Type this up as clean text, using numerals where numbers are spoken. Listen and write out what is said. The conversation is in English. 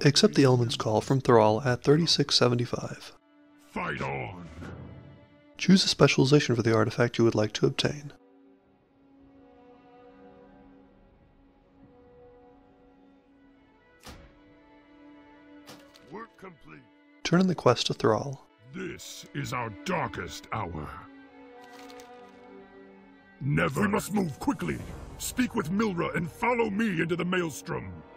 Accept the Element's Call from Thrall at 3675. Fight on! Choose a specialization for the artifact you would like to obtain. Work complete. Turn in the quest to Thrall. This is our darkest hour. Never. We must move quickly. Speak with Milra and follow me into the Maelstrom.